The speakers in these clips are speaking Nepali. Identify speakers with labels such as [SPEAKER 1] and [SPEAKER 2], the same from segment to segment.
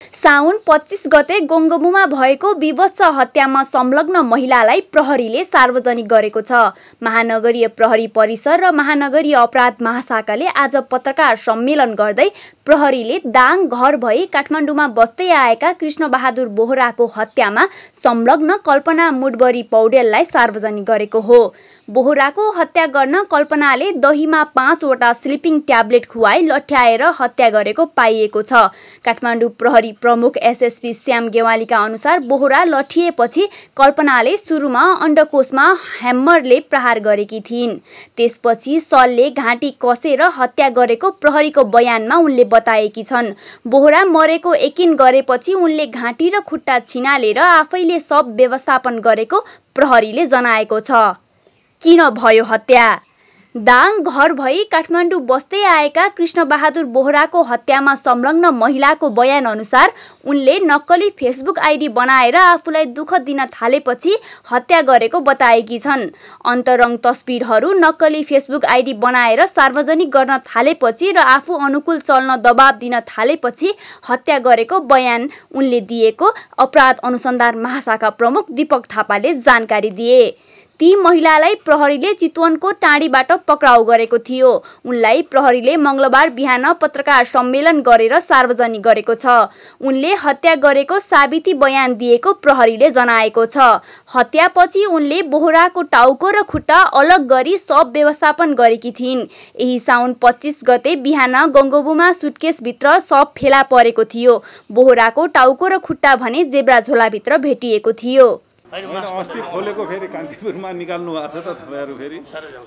[SPEAKER 1] साउन 25 गते गोङ्गबुमा भएको विभत्स हत्यामा संलग्न महिलालाई प्रहरीले सार्वजनिक गरेको छ। महानगरीय प्रहरी परिसर र महानगरीय अपराध महाशाखाले आज पत्रकार सम्मेलन गर्दै प्रहरीले दाङ घर भई काठमाडौँमा बस्दै आएका कृष्णबहादुर बोहराको हत्यामा संलग्न कल्पना मुडबरी पौडेललाई सार्वजनिक गरेको हो। बोहराको हत्या गर्न कल्पनाले दहीमा 5 वटा स्लिपिङ ट्याब्लेट खुवाई लठ्याएर हत्या गरेको पाइएको छ। काठमाडौँ प्रहरी प्रमुख एसएसपी श्याम गेवालीका अनुसार बोहरा लठिएपछि कल्पनाले सुरुमा अण्डकोशमा ह्यामरले प्रहार गरेकी थिइन्। त्यसपछि सलले घाँटी कसेर हत्या गरेको प्रहरीको बयानमा उनले बताएकी छन्। बोहरा मरेको यकिन गरेपछि उनले घाँटी र खुट्टा छिनालेर आफैले शव व्यवस्थापन गरेको प्रहरीले जनाएको छ। किन भयो हत्या? दाङ घर भई काठमाडौँ बस्दै आएका कृष्णबहादुर बोहराको हत्यामा संलग्न महिलाको बयान अनुसार उनले नक्कली फेसबुक आइडी बनाएर आफूलाई दुःख दिन थालेपछि हत्या गरेको बताएकी छन्। अन्तरङ्ग तस्बिरहरू नक्कली फेसबुक आइडी बनाएर सार्वजनिक गर्न थालेपछि र आफू अनुकूल चल्न दबाब दिन थालेपछि हत्या गरेको बयान उनले दिएको अपराध अनुसन्धान महाशाखा प्रमुख दीपक थापाले जानकारी दिए। ती महिलालाई प्रहरीले चितवनको टाँडीबाट पक्राउ गरेको थियो। उनलाई प्रहरीले मंगलबार बिहान पत्रकार सम्मेलन गरेर सार्वजनिक गरेको छ। उनले हत्या गरेको साबिती बयान दिएको प्रहरीले जनाएको छ। हत्यापछि उनले बोहराको टाउको र खुट्टा अलग गरी शव व्यवस्थापन गरेकी थिइन्। यही साउन 25 गते बिहान गङ्गबुमा सुटकेसभित्र शव फेला परेको थियो। बोहराको टाउको र खुट्टा भने जेब्रा झोलाभित्र भेटिएको थियो।
[SPEAKER 2] अस्ति खोलेको फेरि कान्तिपुरमा निकाल्नु भएको छ त तपाईँहरू फेरि।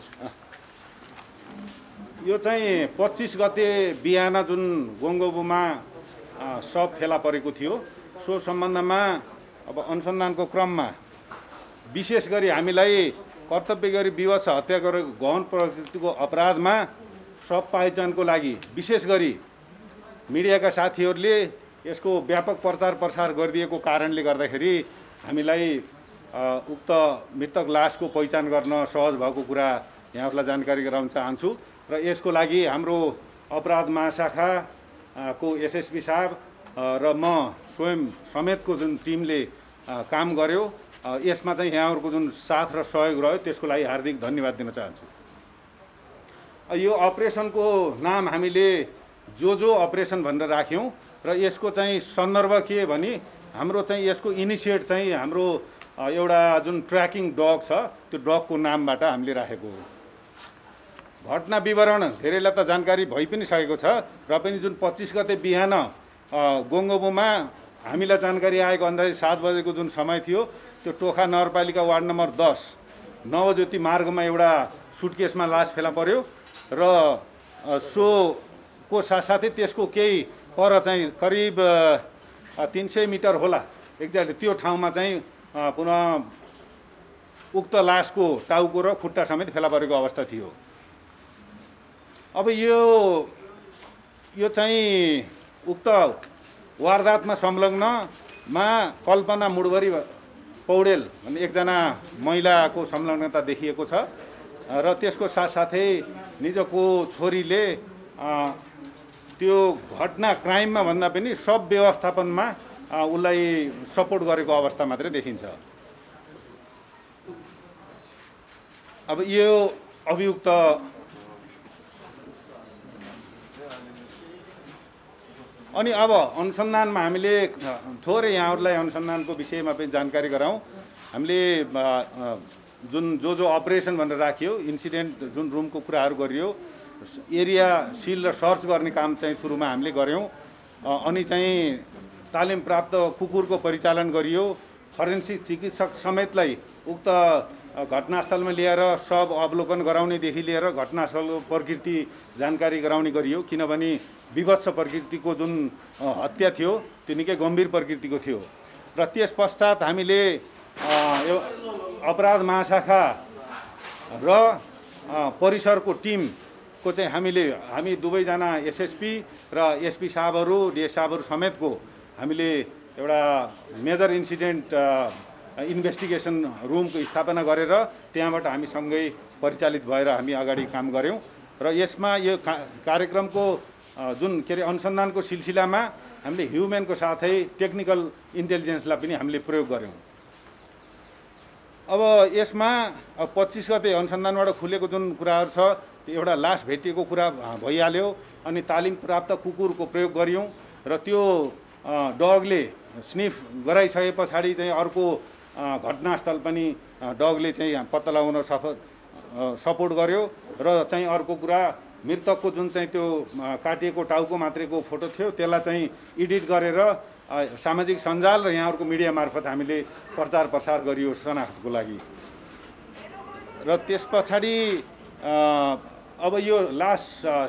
[SPEAKER 2] यो चाहिँ 25 गते बिहान जुन गोङ्गबुमा शव फेला परेको थियो सो सम्बन्धमा अब अनुसन्धानको क्रममा विशेष गरी हामीलाई कर्तव्य गरी विवश हत्या गरेको गहन प्रकृतिको अपराधमा शव पहिचानको लागि विशेष गरी मिडियाका साथीहरूले यसको व्यापक प्रचार प्रसार गरिदिएको कारणले गर्दाखेरि हामीलाई उक्त मृतक लासको पहिचान गर्न सहज भएको कुरा यहाँहरूलाई जानकारी गराउन चाहन्छु र यसको लागि हाम्रो अपराध महाशाखाको एसएसपी साहब र म स्वयं समेतको जुन टिमले काम गर्यो यसमा चाहिँ यहाँहरूको जुन साथ र सहयोग रह्यो त्यसको लागि हार्दिक धन्यवाद दिन चाहन्छु। यो अपरेसनको नाम हामीले जो अपरेसन भनेर राख्यौँ र यसको चाहिँ सन्दर्भ के भने हाम्रो चाहिँ यसको इनिसिएट चाहिँ हाम्रो एउटा जुन ट्र्याकिङ डग छ त्यो डगको नामबाट हामीले राखेको हो। घटना विवरण धेरैलाई त जानकारी भइ पनि सकेको छ र पनि जुन 25 गते बिहान गोङ्गबुमा हामीलाई जानकारी आएको अन्दाज 7 बजेको जुन समय थियो त्यो टोखा नगरपालिका वार्ड नम्बर 10 नवज्योति मार्गमा एउटा सुटकेसमा लास फेला पर्यो र सोको साथसाथै त्यसको केही पर चाहिँ करिब 300 मिटर होला एक्ज्याक्टली त्यो ठाउँमा चाहिँ पुनः उक्त लासको टाउको र खुट्टा समेत फेला परेको अवस्था थियो। अब यो चाहिँ उक्त वारदातमा संलग्नमा कल्पना मुडबरी पौडेल भन्ने एकजना महिलाको संलग्नता देखिएको छ र त्यसको साथसाथै निजको छोरीले त्यो घटना क्राइममा भन्दा पनि सब व्यवस्थापनमा उसलाई सपोर्ट गरेको अवस्था मात्रै देखिन्छ। अब यो अभियुक्त अनि अब अनुसन्धानमा हामीले थोरै यहाँहरूलाई अनुसन्धानको विषयमा पनि जानकारी गराउँ। हामीले जो अपरेसन भनेर राखियो इन्सिडेन्ट जुन रुमको कुराहरू गरियो एरिया सिल र सर्च गर्ने काम चाहिँ सुरुमा हामीले गऱ्यौँ। अनि चाहिँ तालिम प्राप्त कुकुरको परिचालन गरियो। फरेन्सिक चिकित्सक समेतलाई उक्त घटनास्थलमा ल्याएर सब अवलोकन गराउनेदेखि लिएर घटनास्थलको प्रकृति जानकारी गराउने गरियो किनभने विभत्स प्रकृतिको जुन हत्या थियो त्यो निकै गम्भीर प्रकृतिको थियो। र त्यस पश्चात हामीले अपराध महाशाखा र परिसरको टिमको चाहिँ हामी दुवैजना एसएसपी र एसपी साहबहरू डिएस साहबहरू समेतको हामीले एउटा मेजर इन्सिडेन्ट इन्भेस्टिगेसन रुमको स्थापना गरेर त्यहाँबाट हामी सँगै परिचालित भएर हामी अगाडि काम गऱ्यौँ र यसमा यो कार्यक्रमको जुन के अरे अनुसन्धानको सिलसिलामा हामीले ह्युमनको साथै टेक्निकल इन्टेलिजेन्सलाई पनि हामीले प्रयोग गऱ्यौँ। अब यसमा 25 गते अनुसन्धानबाट खुलेको जुन कुराहरू छ त्यो एउटा लास भेटिएको कुरा भइहाल्यो। अनि तालिम प्राप्त कुकुरको प्रयोग गरियौँ र त्यो डगले स्निफ गराइसके पछाडि चाहिँ अर्को घटनास्थल पनि डगले चाहिँ पत्ता लगाउन सपोर्ट गर्यो। र चाहिँ अर्को कुरा मृतकको जुन चाहिँ त्यो काटिएको टाउको मात्रैको फोटो थियो त्यसलाई चाहिँ एडिट गरेर सामाजिक सञ्जाल र यहाँहरूको मिडिया मार्फत हामीले प्रचार प्रसार गरियो शनाख्तको लागि। र त्यस पछाडि अब यो लास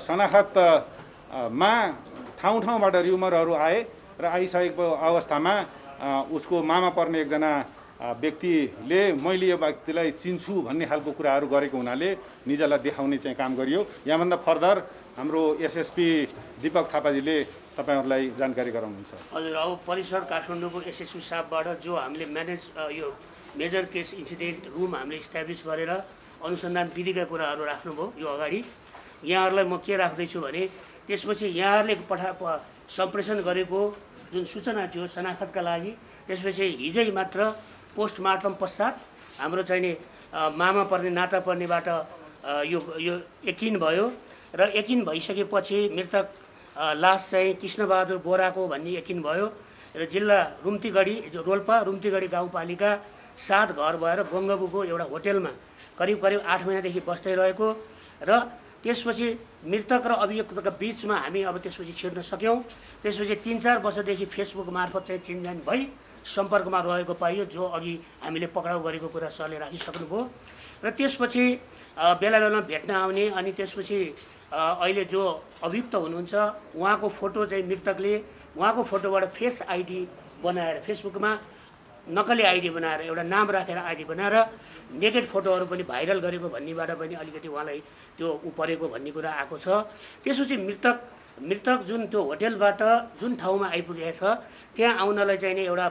[SPEAKER 2] शनाख्तमा ठाउँबाट र्युमरहरू आए र आइसकेको अवस्थामा उसको मामा पर्ने एकजना व्यक्तिले मैले यो व्यक्तिलाई चिन्छु भन्ने खालको कुराहरू गरेको हुनाले निजलाई देखाउने चाहिँ काम गरियो। यहाँभन्दा फर्दर हाम्रो एसएसपी दीपक थापाजीले तपाईहरुलाई जानकारी गराउनुहुन्छ।
[SPEAKER 3] हजुर, अब परिसर काठमाडौँको एसएसपी साहबबाट जो हामीले यो मेजर केस इन्सिडेन्ट रुम हामीले इस्टाब्लिस गरेर अनुसन्धान विधिका कुराहरू राख्नुभयो यो अगाडि। यहाँहरूलाई म के राख्दैछु भने त्यसपछि यहाँहरूले सम्प्रेषण गरेको जुन सूचना थियो शनाख्तका लागि, त्यसपछि हिजै मात्र पोस्टमार्टम पश्चात हाम्रो चाहिने मामा पर्ने नाता पर्नेबाट यो यकिन भयो र यकिन भइसकेपछि मृतक लास चाहिँ कृष्णबहादुर बोराको भन्ने यकिन भयो र जिल्ला रुम्तीगढी रोल्पा रुम्तीगढी गाउँपालिका 7 घर भएर गङ्गबुको एउटा होटेलमा करिब 8 महिनादेखि बस्दै रहेको र त्यसपछि मृतक र अभियुक्तका बीचमा हामी अब त्यसपछि छिर्न सक्यौँ। त्यसपछि 3-4 वर्षदेखि फेसबुक मार्फत चाहिँ चिनजान भई सम्पर्कमा रहेको पाइयो, जो अघि हामीले पक्राउ गरेको कुरा सरले राखिसक्नुभयो। र त्यसपछि बेला बेलामा भेट्न आउने अनि त्यसपछि अहिले जो अभियुक्त हुनुहुन्छ उहाँको फोटो चाहिँ मृतकले उहाँको फोटोबाट फेस आइडी बनाएर फेसबुकमा नक्कली आइडी बनाएर एउटा नाम राखेर आइडी बनाएर नेकेड फोटोहरू पनि भाइरल गरेको भन्नेबाट पनि अलिकति उहाँलाई त्यो परेको भन्ने कुरा आएको छ। त्यसपछि मृतक जुन त्यो होटेलबाट जुन ठाउँमा आइपुगेको छ त्यहाँ आउनलाई चाहिँ एउटा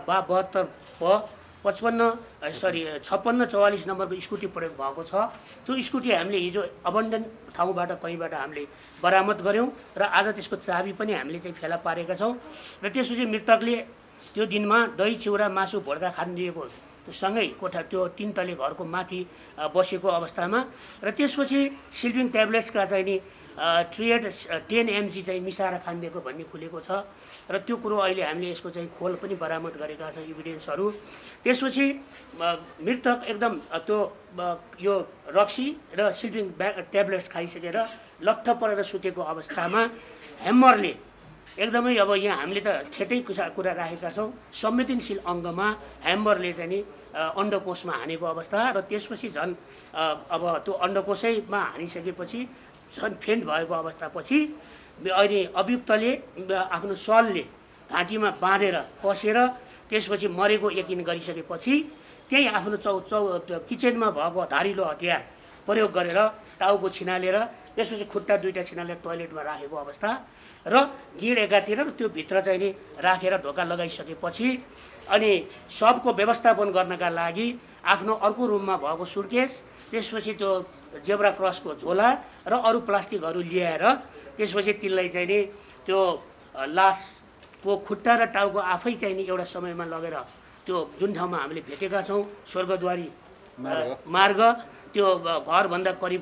[SPEAKER 3] 5644 नम्बरको स्कुटी प्रयोग भएको छ। त्यो स्कुटी हामीले हिजो अबन्डन ठाउँबाट कहीँबाट हामीले बरामद गऱ्यौँ र आज त्यसको चाबी पनि हामीले चाहिँ फेला पारेका छौँ। र त्यसपछि मृतकले त्यो दिनमा दही चिउरा मासु भोड्का खान दिएको सँगै कोठा त्यो 3 तले घरको माथि बसेको अवस्थामा र त्यसपछि स्लिपिङ ट्याब्लेट्सका चाहिँ नि ट्रिएड 10 mg चाहिँ मिसाएर खानिदिएको भन्ने खुलेको छ र त्यो कुरो अहिले हामीले यसको चाहिँ खोल पनि बरामद गरेका छौँ इभिडेन्सहरू। त्यसपछि मृतक एकदम त्यो यो रक्सी र स्लिपिङ ट्याब्लेट्स खाइसकेर लट्ठ परेर सुतेको अवस्थामा ह्यामरले एकदमै अब यहाँ हामीले त ठेटै कुरा राखेका छौँ, संवेदनशील अङ्गमा ह्यामरले चाहिँ नि अन्डकोशमा हानेको अवस्था र त्यसपछि झन् अब त्यो अन्डकोशैमा हानिसकेपछि झन् फेन्ट भएको अवस्थापछि अहिले अभियुक्तले आफ्नो सलले घाँटीमा बाँधेर कसेर त्यसपछि मरेको यकिन गरिसकेपछि त्यही आफ्नो किचनमा भएको धारिलो हतियार प्रयोग गरेर टाउको छिनालेर त्यसपछि खुट्टा 2टा छिनालेर टोयलेटमा राखेको अवस्था र गिड एकातिर त्यो भित्र चाहिँ नि राखेर ढोका लगाइसकेपछि अनि सबको व्यवस्थापन गर्नका लागि आफ्नो अर्को रुममा भएको सुटकेस, त्यसपछि त्यो जेब्रा क्रसको झोला र अरू प्लास्टिकहरू ल्याएर त्यसपछि तिनलाई चाहिँ नि त्यो लासको खुट्टा र टाउको आफै चाहिँ नि एउटा समयमा लगेर त्यो जुन ठाउँमा हामीले भेटेका छौँ स्वर्गद्वारी मार्ग, त्यो घरभन्दा करिब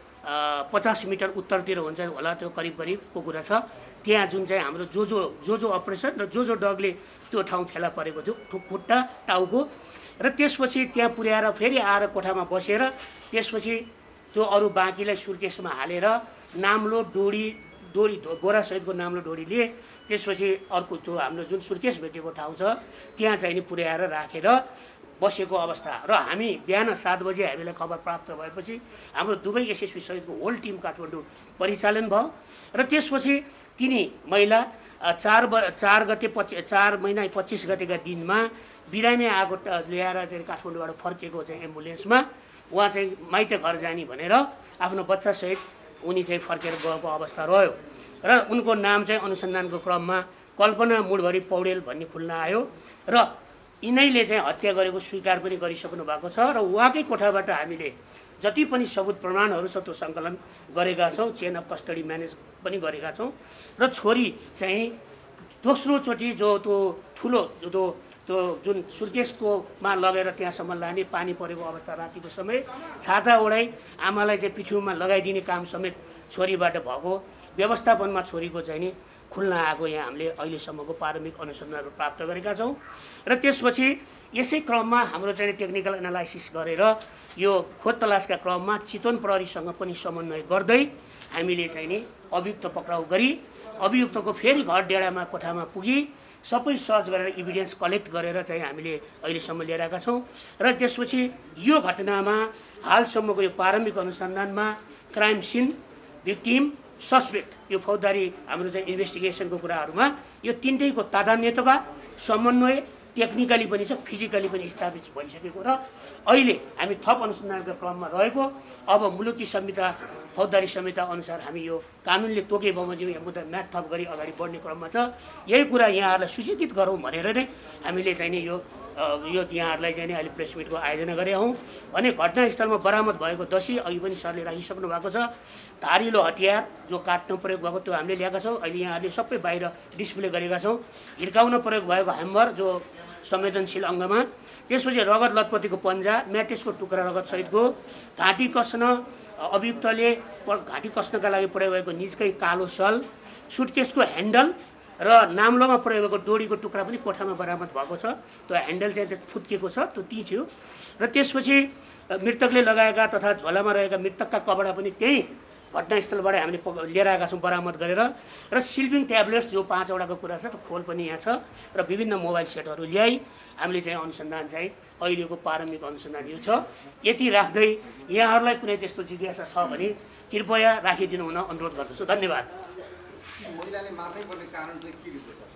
[SPEAKER 3] 50 मिटर उत्तरतिर हुन्छ होला, त्यो करिबको कुरा छ। त्यहाँ जुन चाहिँ हाम्रो जो अपरेसन र जो डगले त्यो ठाउँ फेला परेको थियो खुट्टा टाउको र त्यसपछि त्यहाँ पुर्याएर फेरि आएर कोठामा बसेर त्यसपछि त्यो अरू बाँकीलाई सुर्केसमा हालेर नाम्लो डोरी बोरासहितको नाम्लो डोरीले त्यसपछि अर्को त्यो हाम्रो जुन सुर्केस भेटेको ठाउँ छ त्यहाँ चाहिँ नि पुर्याएर राखेर बसेको अवस्था र हामी बिहान 7 बजे हामीलाई खबर प्राप्त भएपछि हाम्रो दुवै एसएसपी सहितको होल टिम काठमाडौँ परिचालन भयो र त्यसपछि तिनी महिला 4 महिना 25 गतेका दिनमा बिरामी आगो ल्याएर चाहिँ काठमाडौँबाट फर्केको चाहिँ एम्बुलेन्समा उहाँ चाहिँ माइत घर जाने भनेर आफ्नो बच्चासहित उनी चाहिँ फर्केर गएको अवस्था रह्यो र उनको नाम चाहिँ अनुसन्धानको क्रममा कल्पना मुडभरी पौडेल भन्ने खुल्न आयो र यिनैले चाहिँ हत्या गरेको स्वीकार पनि गरिसक्नु भएको छ र उहाँकै कोठाबाट हामीले जति पनि सबुत प्रमाणहरू छ त्यो सङ्कलन गरेका छौँ, चेन अफ कस्टडी म्यानेज पनि गरेका छौँ र छोरी चाहिँ दोस्रोचोटि जो त्यो ठुलो त्यो जुन सुर्केसकोमा लगेर त्यहाँसम्म लाने पानी परेको अवस्था रातिको समय छाता ओढाइ आमालाई चाहिँ पिठ्युमा लगाइदिने काम समेत छोरीबाट भएको व्यवस्थापनमा छोरीको चाहिँ नि खुल्न आएको यहाँ हामीले अहिलेसम्मको प्रारम्भिक अनुसन्धानहरू प्राप्त गरेका छौँ। र त्यसपछि यसै क्रममा हाम्रो चाहिँ टेक्निकल एनालाइसिस गरेर यो खोज तलासका क्रममा चितवन प्रहरीसँग पनि समन्वय गर्दै हामीले चाहिँ नि अभियुक्त पक्राउ गरी अभियुक्तको फेरि घर डेरामा कोठामा पुगी सबै सर्च गरेर इभिडेन्स कलेक्ट गरेर चाहिँ हामीले अहिलेसम्म लिएर आएका छौँ। र त्यसपछि यो घटनामा हालसम्मको यो प्रारम्भिक अनुसन्धानमा क्राइम सिन, भिक्टिम, सस्पेक्ट यो फौजदारी हाम्रो चाहिँ इन्भेस्टिगेसनको कुराहरूमा यो तिनटैको तादात्म्यता समन्वय टेक्निकली पनि छ, फिजिकली पनि स्थापित भइसकेको र अहिले हामी थप अनुसन्धानका क्रममा रहेको। अब मुलुकी संहिता फौजदारी संहिता अनुसार हामी यो कानुनले तोके बमोजिम यो मुद्दा म्याथ थप गरी अगाडि बढ्ने क्रममा छ। यही कुरा यहाँहरूलाई सूचित गरौँ भनेर नै हामीले चाहिँ नि यो यहाँहरूलाई चाहिँ नि अहिले प्रेस मिटको आयोजना गरेका हौँ भने घटनास्थलमा बरामद भएको दसी अघि पनि सरले राखिसक्नु भएको छ। धारिलो हतियार जो काट्न प्रयोग भएको त्यो हामीले ल्याएका छौँ। अहिले यहाँहरूले सबै बाहिर डिस्प्ले गरेका छौँ। हिर्काउन प्रयोग भएको ह्यामर जो संवेदनशील अङ्गमा, त्यसपछि रगत लतपतिको पन्जा, म्याट्रेसको टुक्रा रगत सहितको, घाँटी कस्न अभियुक्तले घाँटी कस्नका लागि प्रयोग भएको निजकै कालो सल, सुटकेसको ह्यान्डल र नाम्लोमा प्रयोग भएको डोरीको टुक्रा पनि कोठामा बरामद भएको छ। त्यो ह्यान्डल चाहिँ फुत्किएको छ, त्यो ती थियो। र त्यसपछि मृतकले लगाएका तथा झोलामा रहेका मृतकका कपडा पनि त्यही घटनास्थलबाट हामीले लिएर आएका छौँ बरामद गरेर। र स्लिपिङ ट्याब्लेट्स जो 5वटाको कुरा छ त्यो खोल पनि यहाँ छ र विभिन्न मोबाइल सेटहरू ल्याइ हामीले चाहिँ अनुसन्धान चाहिँ अहिलेको प्रारम्भिक अनुसन्धान यो छ। यति राख्दै यहाँहरूलाई कुनै त्यस्तो जिज्ञासा छ भने कृपया राखिदिनु हुन अनुरोध गर्दछु। धन्यवाद।
[SPEAKER 4] महिलाले मार्नै पर्ने कारण चाहिँ के रहेछ सर?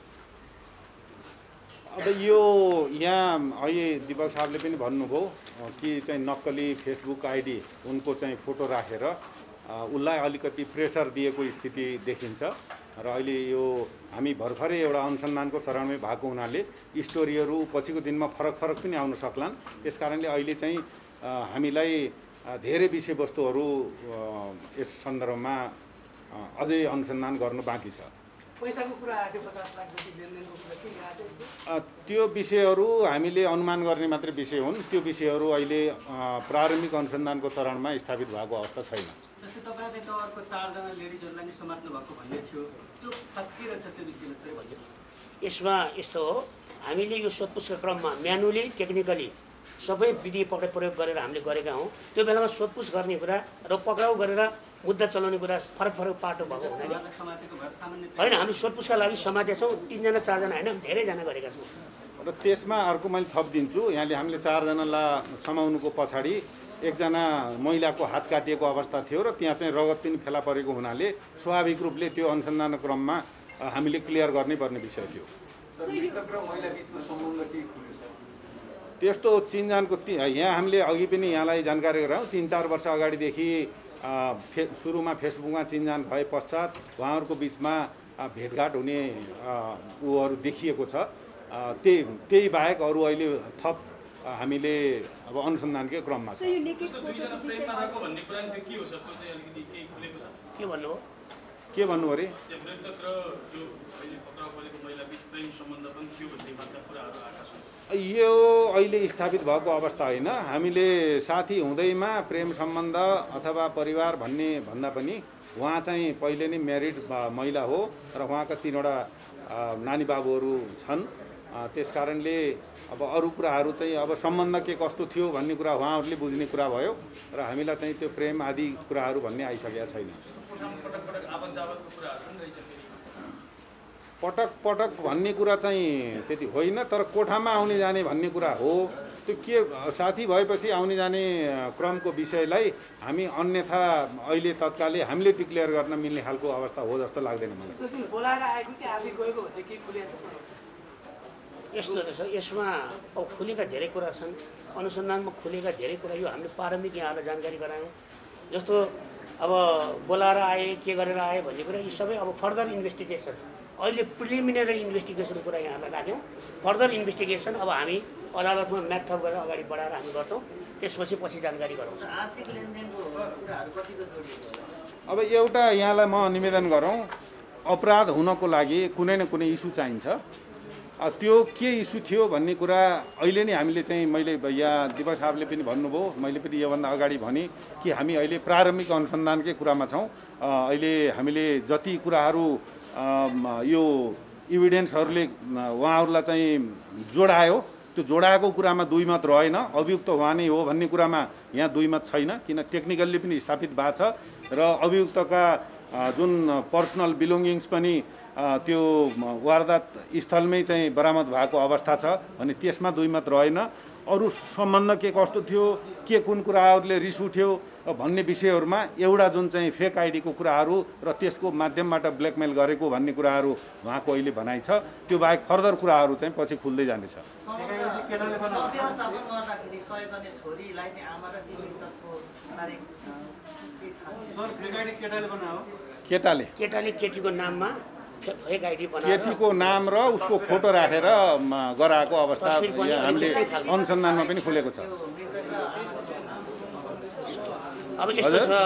[SPEAKER 2] अब यो यहाँ अहिले दिपक साहबले पनि भन्नुभयो कि चाहिँ नक्कली फेसबुक आइडी उनको चाहिँ फोटो राखेर उसलाई अलिकति प्रेसर दिएको स्थिति देखिन्छ। र अहिले यो हामी भर्खरै एउटा अनुसन्धानको चरणमै भएको हुनाले स्टोरीहरू पछिको दिनमा फरक पनि आउन सक्लान्। त्यस कारणले अहिले चाहिँ हामीलाई धेरै विषयवस्तुहरू यस सन्दर्भमा अझै अनुसन्धान गर्नु बाँकी छ।
[SPEAKER 3] पैसाको कुरा आएको 50 लाखदेखि लेनदेनको कुरा के आएको?
[SPEAKER 2] त्यो विषयहरू हामीले अनुमान गर्ने मात्रै विषय हुन्। त्यो विषयहरू अहिले प्रारम्भिक अनुसन्धानको चरणमा स्थापित भएको अवस्था छैन।
[SPEAKER 4] जस्तै तपाईँले त अर्को 4 जना लेडिजहरूलाई नि समात्नु भएको भन्ने थियो, त्यो खास के रहेछ त्यो विषयमा चाहिँ भन्नु?
[SPEAKER 3] यसमा यस्तो हो, हामीले यो सोधपुछका क्रममा म्यानुअली टेक्निकली सबै विधि प्रयोग गरेर हामीले गरेका हौँ। त्यो बेलामा सोधपुछ गर्ने कुरा र पक्राउ गरेर मुद्दा चलाउने कुरा फरक पाटो भएको हुनाले होइन, हामी सोधपुछका लागि समातेछौँ। 3 जना 4 जना होइन, धेरैजना गरेका छौँ।
[SPEAKER 2] र त्यसमा अर्को मैले थप दिन्छु। यहाँले हामीले 4 जनालाई समाउनुको पछाडि एकजना महिलाको हात काटिएको अवस्था थियो र त्यहाँ चाहिँ रगत पनि फेला परेको हुनाले स्वाभाविक रूपले त्यो अनुसन्धान क्रममा हामीले क्लियर गर्नै पर्ने विषय थियो। त्यस्तो चिनजानको यहाँ हामीले अघि पनि यहाँलाई जानकारी गरायौँ। 3-4 वर्ष अगाडिदेखि सुरुमा फेसबुकमा चिनजान भए पश्चात उहाँहरूको बिचमा भेटघाट हुने उहरू देखिएको छ। त्यही बाहेक अरू अहिले थप हामीले अब अनुसन्धानकै क्रममा छ। के भन्नु अरे? यो अहिले स्थापित भएको अवस्था होइन। हामीले साथी हुँदैमा प्रेम सम्बन्ध अथवा परिवार भन्ने भन्दा पनि उहाँ चाहिँ पहिले नै म्यारिड महिला हो र उहाँका 3वटा नानी बाबुहरू छन्। त्यस कारणले अब अरू कुराहरू चाहिँ अब सम्बन्ध के कस्तो थियो भन्ने कुरा उहाँहरूले बुझ्ने कुरा भयो र हामीलाई चाहिँ त्यो प्रेम आदि कुराहरू भन्ने आइसकेका छैन। पटक भन्ने कुरा चाहिँ त्यति होइन, तर कोठामा आउने जाने भन्ने कुरा हो। त्यो के साथी भएपछि आउने जाने क्रमको विषयलाई हामी अन्यथा अहिले तत्कालै हामीले डिक्लेयर गर्न मिल्ने खालको अवस्था हो जस्तो लाग्दैन मलाई।
[SPEAKER 3] यस्तो रहेछ, यसमा अब खुलेका धेरै कुरा छन्, अनुसन्धानमा खुलेका धेरै कुरा यो हामीले प्रारम्भिक यहाँहरूलाई जानकारी गरायौँ। जस्तो अब बोलाएर आए, के गरेर आए भन्ने कुरा यी सबै अब फर्दर इन्भेस्टिगेसन, अहिले प्रिलिमिनरी इन्भेस्टिगेसन कुरा यहाँलाई राख्यौँ। फर्दर इन्भेस्टिगेसन अब हामी अदालतमा म्याथप गरेर अगाडि बढाएर हामी गर्छौँ। त्यसपछि जानकारी गराउँछौँ।
[SPEAKER 2] अब एउटा यहाँलाई म निवेदन गरौँ, अपराध हुनको लागि कुनै न कुनै इस्यु चाहिन्छ। त्यो के इस्यु थियो भन्ने कुरा अहिले नै हामीले चाहिँ मैले यहाँ दिपक साहबले पनि भन्नुभयो, मैले पनि योभन्दा अगाडि भने कि हामी अहिले प्रारम्भिक अनुसन्धानकै कुरामा छौँ। अहिले हामीले जति कुराहरू यो इभिडेन्सहरूले उहाँहरूलाई चाहिँ जोडायो, त्यो जोडाएको कुरामा दुई मत रहेन। अभियुक्त उहाँ नै हो भन्ने कुरामा यहाँ दुई मत छैन, किन टेक्निकल्ली पनि स्थापित भएको छ र अभियुक्तका जुन पर्सनल बिलोङ्गिङ्स पनि त्यो वारदात स्थलमै चाहिँ बरामद भएको अवस्था छ भने त्यसमा दुई मत रहेन। अरू सम्बन्ध के कस्तो थियो, के कुन कुराहरूले रिस उठ्यो भन्ने विषयहरूमा एउटा जुन चाहिँ फेक आइडीको कुराहरू र त्यसको माध्यमबाट ब्ल्याकमेल गरेको भन्ने कुराहरू उहाँको अहिले भनाइ छ। त्यो बाहेक फर्दर कुराहरू चाहिँ पछि खुल्दै जानेछ।
[SPEAKER 3] केटाले केटीको नाममा फेक आइडी बनाएर
[SPEAKER 2] केटीको नाम र उसको फोटो राखेर गराएको अवस्था हामीले अनुसन्धानमा पनि खुलेको छ।
[SPEAKER 3] अब यस्तो छ,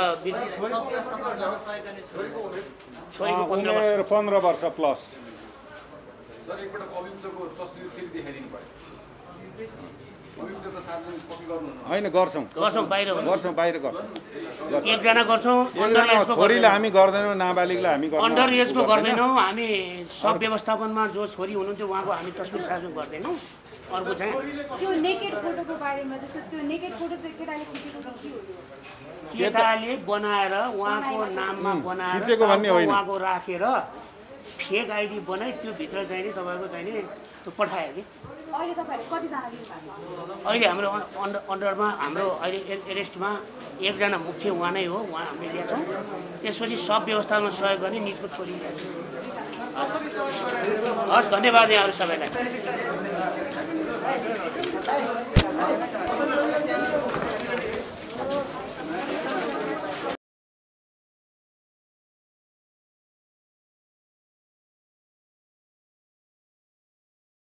[SPEAKER 3] छोरीको
[SPEAKER 2] 15 वर्ष प्लस।
[SPEAKER 5] सर एकपटक अभियुक्तको तस्बिर फेरि देखाइदिनु पर्यो। अभियुक्त त सार्वजनिक कपी गर्नु
[SPEAKER 2] हैन, गर्छौं
[SPEAKER 3] बाहिर
[SPEAKER 2] गर्छौं।
[SPEAKER 3] एकजना गर्छौं, अन्डर एजको
[SPEAKER 2] छोरीलाई हामी गर्दैनौँ, नाबालिगलाई हामी गर्दैनौँ,
[SPEAKER 3] अन्डर एजको गर्दैनौँ। हामी सब व्यवस्थापनमा जो छोरी हुनुहुन्थ्यो उहाँको हामी तस्बिर सार्वजनिक गर्दैनौँ। अर्को चाहिँ
[SPEAKER 6] त्यो नेकेड फोटोको बारेमा, जस्तो त्यो नेकेड फोटो चाहिँ केटाले खिचेको के हो?
[SPEAKER 3] केटाले बनाएर उहाँको नाममा बनाएर उहाँको राखेर फेक आइडी बनाइ त्यो भित्र चाहिँ नि तपाईँको चाहिँ नि त्यो पठायो कि।
[SPEAKER 6] अहिले तपाईँहरूले कतिजना लिनु भएको छ?
[SPEAKER 3] अहिले हाम्रो अन्डरमा हाम्रो अहिले एरेस्टमा एकजना मुख्य उहाँ नै हो, उहाँ हामीले लिएछौँ। त्यसपछि सब व्यवस्थामा सहयोग गर्ने निजको छोरी ल्याएको छ। हस्, धन्यवाद यहाँहरू सबैलाई।